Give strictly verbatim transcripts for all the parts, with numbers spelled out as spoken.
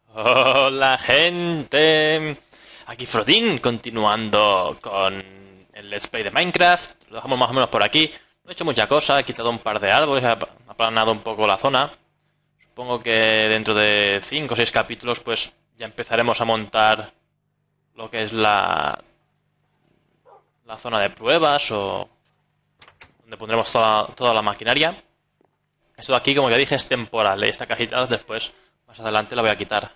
Hola gente, aquí Frodin continuando con el Let's Play de Minecraft. Lo dejamos más o menos por aquí. No he hecho mucha cosa, he quitado un par de árboles, he ap- aplanado un poco la zona. Supongo que dentro de cinco o seis capítulos pues ya empezaremos a montar lo que es la, la zona de pruebas o donde pondremos toda, toda la maquinaria. Esto de aquí, como ya dije, es temporal, ¿eh? Esta cajita después, más adelante la voy a quitar.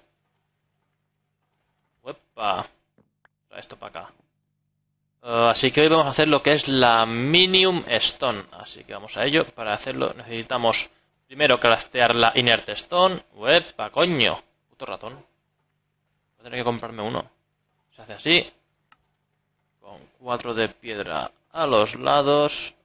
Uepa, trae esto para acá. Uh, así que hoy vamos a hacer lo que es la Minium Stone. Así que vamos a ello. Para hacerlo necesitamos primero craftear la Inert Stone. ¡Uepa, coño! Puto ratón. Voy a tener que comprarme uno. Se hace así. Con cuatro de piedra a los lados.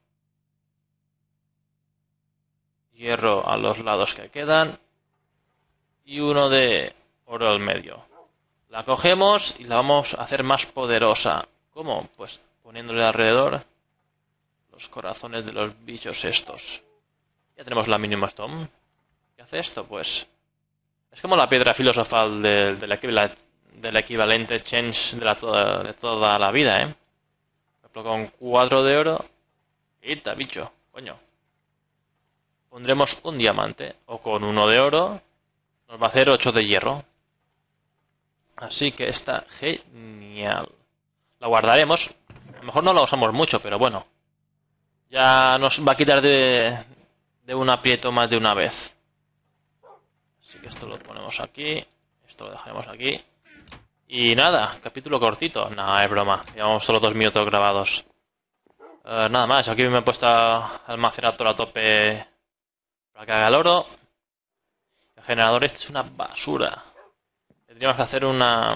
Hierro a los lados que quedan. Y uno de oro al medio. La cogemos y la vamos a hacer más poderosa. ¿Cómo? Pues poniéndole alrededor los corazones de los bichos estos. Ya tenemos la Minium Stone. ¿Qué hace esto? Pues es como la piedra filosofal del, del, equival- del equivalente change de, la toda, de toda la vida, ¿eh? Por ejemplo, con cuatro de oro. ¡Ita, bicho! Coño. Pondremos un diamante. O con uno de oro. Nos va a hacer ocho de hierro. Así que está genial. La guardaremos. A lo mejor no la usamos mucho, pero bueno. Ya nos va a quitar de, de un aprieto más de una vez. Así que esto lo ponemos aquí. Esto lo dejaremos aquí. Y nada, capítulo cortito. Nada, es broma. Llevamos solo dos minutos grabados. Eh, nada más, aquí me he puesto a almacenar todo a tope para que haga el oro. El generador este es una basura. Tendríamos que hacer una...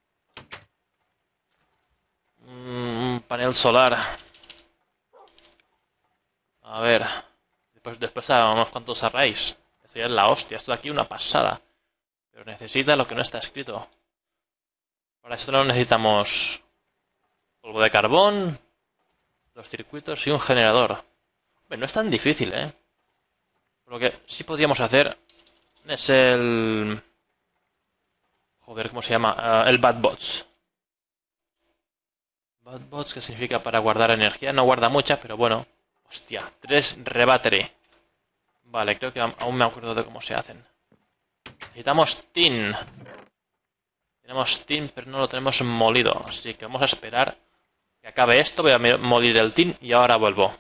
un panel solar. A ver. Después, después a unos cuantos arrays. Esto ya es la hostia. Esto de aquí es una pasada. Pero necesita lo que no está escrito. Para eso no necesitamos polvo de carbón, los circuitos y un generador. Bueno, no es tan difícil, ¿eh? Lo que sí podríamos hacer es el... Joder, ¿cómo se llama? Uh, el Badbots. Badbots, que significa para guardar energía. No guarda mucha, pero bueno. Hostia, tres rebattery. Vale, creo que aún me acuerdo de cómo se hacen. Necesitamos tin. Tenemos tin, pero no lo tenemos molido. Así que vamos a esperar que acabe esto. Voy a molir el tin y ahora vuelvo.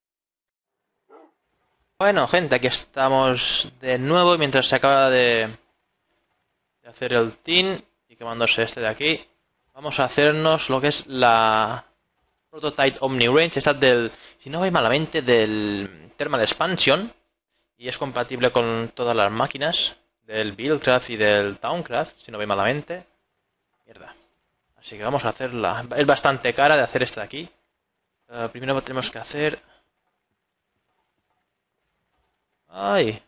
Bueno, gente, aquí estamos de nuevo mientras se acaba de, de hacer el tin y quemándose este de aquí. Vamos a hacernos lo que es la Prototype Omni Range. Esta del, si no voy malamente, del Thermal Expansion. Y es compatible con todas las máquinas del Buildcraft y del Towncraft, si no voy malamente. Mierda. Así que vamos a hacerla. Es bastante cara de hacer esta de aquí. Uh, primero tenemos que hacer... ¡Ay!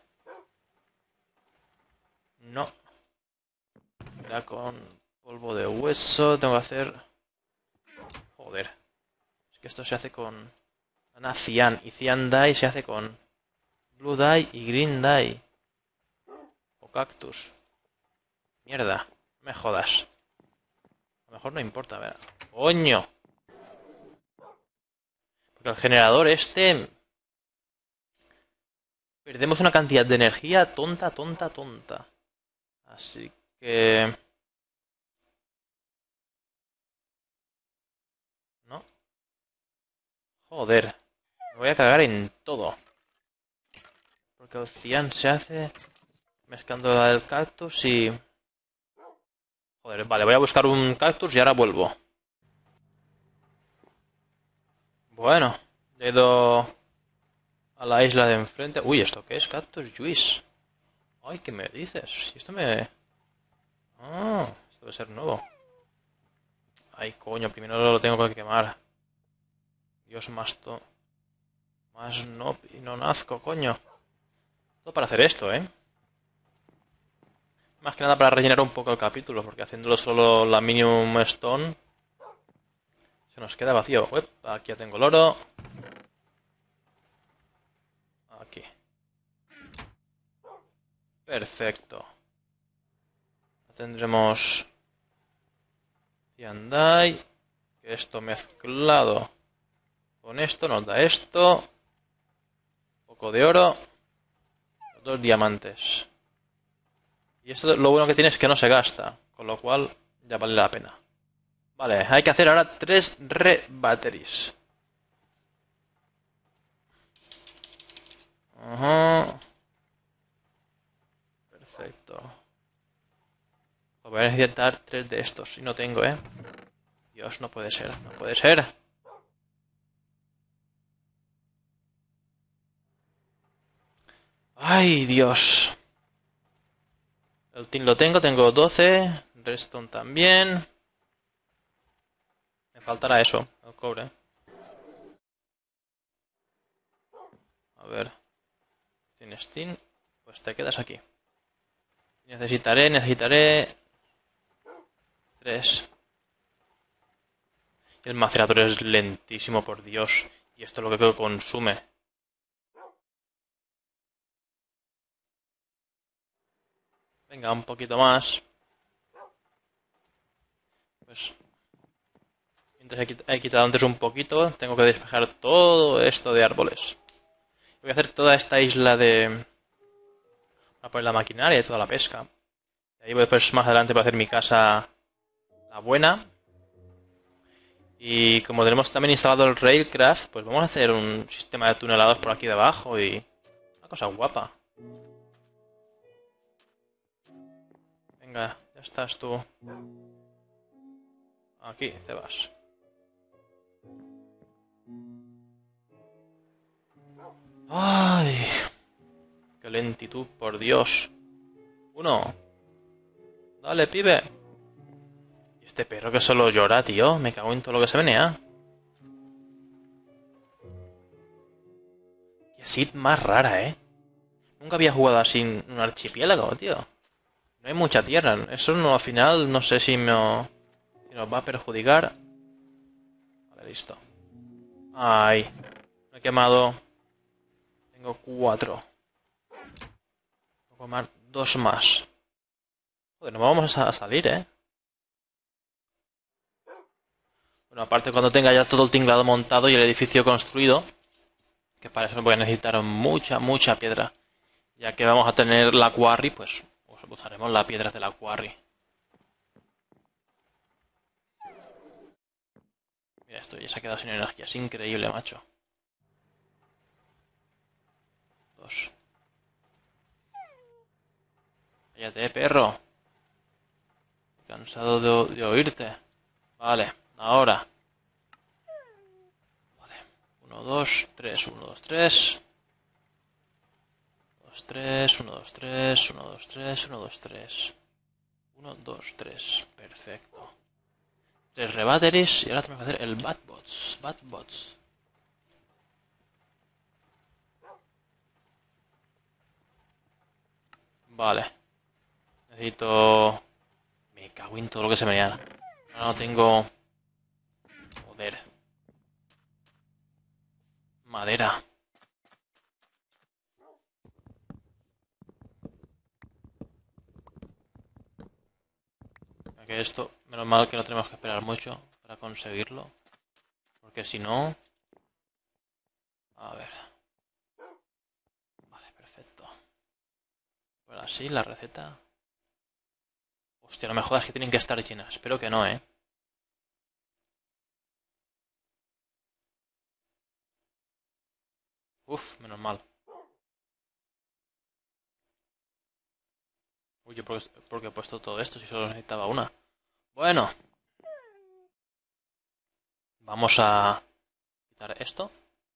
No. Ya con polvo de hueso tengo que hacer... Joder. Es que esto se hace con... Una cian. Y cian dye se hace con... Blue dye y green dye. O cactus. Mierda. No me jodas. A lo mejor no importa, a ver. ¡Coño! Porque el generador este... Perdemos una cantidad de energía tonta, tonta, tonta. Así que... ¿No? Joder. Me voy a cagar en todo. Porque el cian se hace... Mezclando el cactus y... Joder, vale, voy a buscar un cactus y ahora vuelvo. Bueno, le he ido a la isla de enfrente. Uy, ¿esto qué es? Cactus Juice. Ay, ¿qué me dices? Si esto me... Ah, esto debe ser nuevo. Ay, coño, primero lo tengo que quemar. Dios, más to... Más no... Y no nazco, coño. Todo para hacer esto, ¿eh? Más que nada para rellenar un poco el capítulo, porque haciéndolo solo la Minimum Stone... Se nos queda vacío. Uep, aquí ya tengo el oro. Aquí. Perfecto. Tendremos Hyundai, que esto mezclado con esto nos da esto. Un poco de oro. Dos diamantes. Y esto lo bueno que tiene es que no se gasta, con lo cual ya vale la pena. Vale, hay que hacer ahora tres re-batteries. Ajá. Perfecto. Voy a necesitar tres de estos y no tengo, ¿eh? Dios, no puede ser, no puede ser. Ay, Dios. El tin lo tengo, tengo doce. Redstone también. Me faltará eso, el cobre. A ver. ¿Tienes tin? Pues te quedas aquí. Necesitaré, necesitaré... Tres. El macerador es lentísimo, por Dios. Y esto es lo que creo que consume. Venga, un poquito más. Pues... Mientras he quitado antes un poquito, tengo que despejar todo esto de árboles. Voy a hacer toda esta isla de... Voy a poner la maquinaria y toda la pesca. Y ahí voy después más adelante para hacer mi casa... La buena. Y como tenemos también instalado el Railcraft, pues vamos a hacer un sistema de tunelados por aquí debajo y... Una cosa guapa. Venga, ya estás tú. Aquí te vas. Ay, qué lentitud, por Dios. Uno. Dale, pibe. Y este perro que solo llora, tío. Me cago en todo lo que se menea. Y así más rara, ¿eh? Nunca había jugado así en un archipiélago, tío. No hay mucha tierra. Eso no, al final no sé si, me, si nos va a perjudicar. Vale, listo. Ay. Me he quemado. Tengo cuatro. Voy a tomar dos más. Joder, no vamos a salir, ¿eh? Bueno, aparte cuando tenga ya todo el tinglado montado y el edificio construido, que para eso voy a necesitar mucha, mucha piedra. Ya que vamos a tener la quarry, pues usaremos la piedra de la quarry. Mira, esto ya se ha quedado sin energía. Es increíble, macho. Dos. Cállate, perro. Cansado de, de oírte. Vale, ahora. Vale. Uno, dos, tres. Uno, dos, tres. Dos, tres. Uno, dos, tres. Uno, dos, tres. Uno, dos, tres. Uno, dos, tres. Perfecto. Tres rebatteries y ahora tenemos que hacer el Batbots. Batbots. Vale. Necesito... Me cago en todo lo que se me da. Ahora no tengo... Joder. Madera. Que esto, menos mal que no tenemos que esperar mucho para conseguirlo. Porque si no... A ver. Vale, perfecto. Ahora sí, la receta. Hostia, no me jodas que tienen que estar llenas. Espero que no, ¿eh? Uf, menos mal. Uy, yo porque, porque he puesto todo esto si solo necesitaba una. Bueno. Vamos a quitar esto.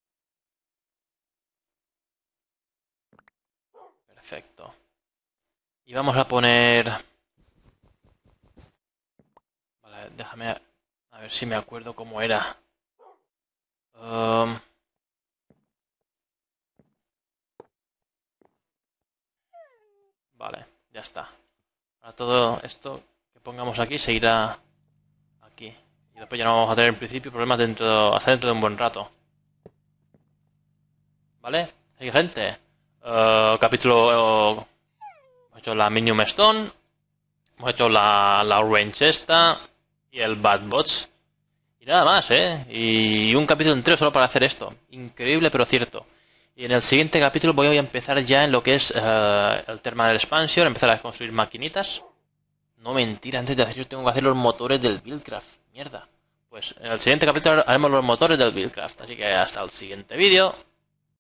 Perfecto. Y vamos a poner... Vale, déjame... A ver si me acuerdo cómo era. Um... Vale, ya está. Ahora todo esto que pongamos aquí se irá aquí. Y después ya no vamos a tener en principio problemas dentro, hasta dentro de un buen rato. ¿Vale? Hey, gente. Uh, capítulo... Uh, he hecho la Minium Stone. Hemos hecho la, la Orange esta y el Bad Bots. Y nada más, ¿eh? Y un capítulo entero solo para hacer esto. Increíble, pero cierto. Y en el siguiente capítulo voy a empezar ya en lo que es uh, el Thermal Expansion, empezar a construir maquinitas. No, mentira, antes de hacer eso tengo que hacer los motores del Buildcraft. Mierda. Pues en el siguiente capítulo haremos los motores del Buildcraft. Así que hasta el siguiente vídeo.